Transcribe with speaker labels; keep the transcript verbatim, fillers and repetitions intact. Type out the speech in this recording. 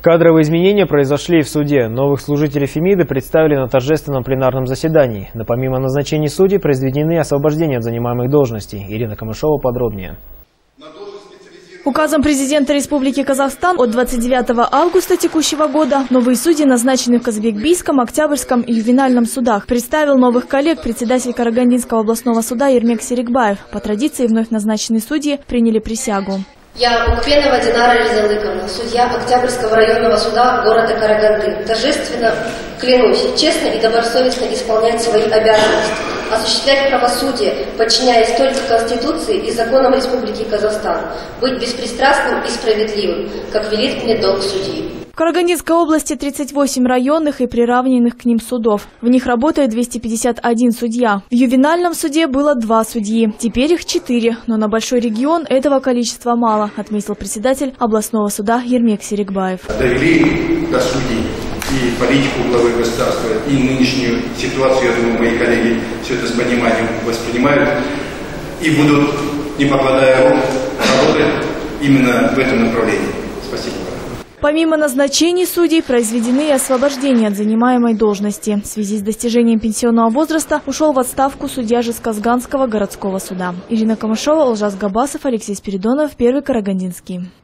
Speaker 1: Кадровые изменения произошли и в суде. Новых служителей Фемиды представили на торжественном пленарном заседании. Но помимо назначений судей произведены освобождения от занимаемых должностей. Ирина Камышова подробнее.
Speaker 2: Указом президента Республики Казахстан от двадцать девятого августа текущего года новые судьи назначены в Казбекбийском, Октябрьском и ювенальном судах. Представил новых коллег председатель Карагандинского областного суда Ермек Серикбаев. По традиции вновь назначенные судьи приняли присягу.
Speaker 3: Я, Букпенова Динара Резалыковна, судья Октябрьского районного суда города Караганды, торжественно клянусь честно и добросовестно исполнять свои обязанности, осуществлять правосудие, подчиняясь только Конституции и законам Республики Казахстан, быть беспристрастным и справедливым, как велит мне долг судьи.
Speaker 2: В Карагандинской области тридцать восемь районных и приравненных к ним судов. В них работает двести пятьдесят один судья. В ювенальном суде было два судьи. Теперь их четыре, но на большой регион этого количества мало, отметил председатель областного суда Ермек Серикбаев.
Speaker 4: Довели до судей и политику главы государства, и нынешнюю ситуацию, я думаю, мои коллеги все это с пониманием воспринимают и будут, не покладая рук, работать именно в этом направлении. Спасибо.
Speaker 2: Помимо назначений судей, произведены и освобождения от занимаемой должности. В связи с достижением пенсионного возраста ушел в отставку судья Жезказганского городского суда. Ирина Камышова, Олжас Габасов, Алексей Спиридонов, Первый Карагандинский.